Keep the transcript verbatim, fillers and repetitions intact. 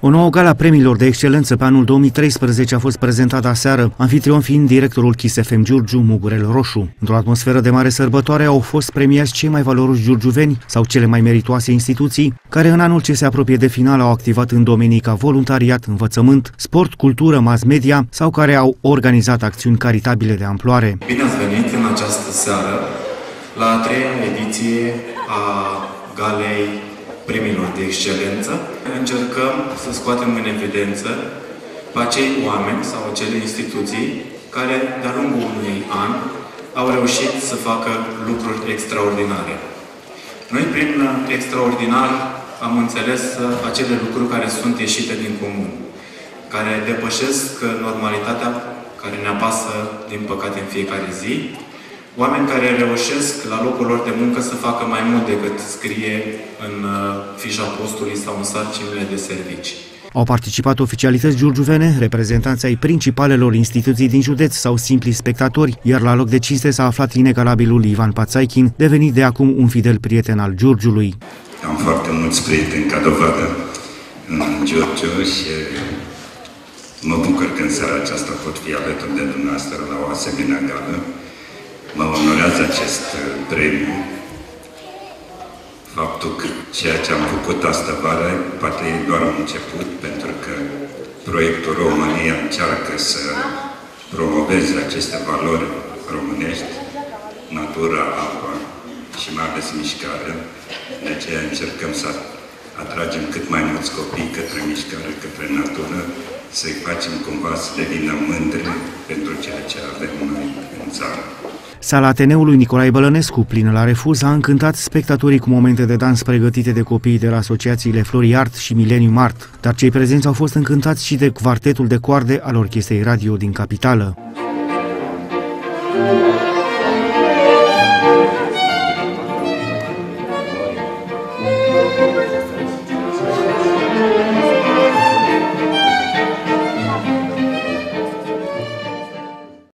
O nouă gala premiilor de excelență pe anul două mii treisprezece a fost prezentată aseară, anfitrion fiind directorul Kiss F M Giurgiu, Mugurel Roșu. Într-o atmosferă de mare sărbătoare au fost premiați cei mai valoroși giurgiuveni sau cele mai meritoase instituții, care în anul ce se apropie de final au activat în domenii ca voluntariat, învățământ, sport, cultură, mass media sau care au organizat acțiuni caritabile de amploare. Bine ați venit în această seară la a treia ediție a galei premiilor de excelență. Încercăm să scoatem în evidență pe acei oameni sau acele instituții care, de-a lungul unui an, au reușit să facă lucruri extraordinare. Noi, prin extraordinar, am înțeles acele lucruri care sunt ieșite din comun, care depășesc normalitatea care ne apasă, din păcate, în fiecare zi. Oameni care reușesc la locul lor de muncă să facă mai mult decât scrie în fișa postului sau în sarcinile de servici. Au participat oficialități giurgiuvene, reprezentanți ai principalelor instituții din județ sau simpli spectatori, iar la loc de cinste s-a aflat inegalabilul Ivan Pațaichin, devenit de acum un fidel prieten al Giurgiului. Am foarte mulți prieteni ca dovadă în Giurgiu și mă bucur că în seara aceasta pot fi alături de dumneavoastră la o asemenea gală. Mă onorează acest premiu. Faptul că ceea ce am făcut astă vară poate e doar un început, pentru că proiectul România încearcă să promoveze aceste valori românești, natura, apa și mai ales mișcarea. De aceea încercăm să atragem cât mai mulți copii către mișcare, către natură, să-i facem cumva să devină mândri pentru ceea ce avem noi în țară. Sala Ateneului Nicolae Bălănescu, plină la refuz, a încântat spectatorii cu momente de dans pregătite de copiii de la asociațiile Flori Art și Millennium Art, dar cei prezenți au fost încântați și de quartetul de coarde al Orchestrei Radio din capitală.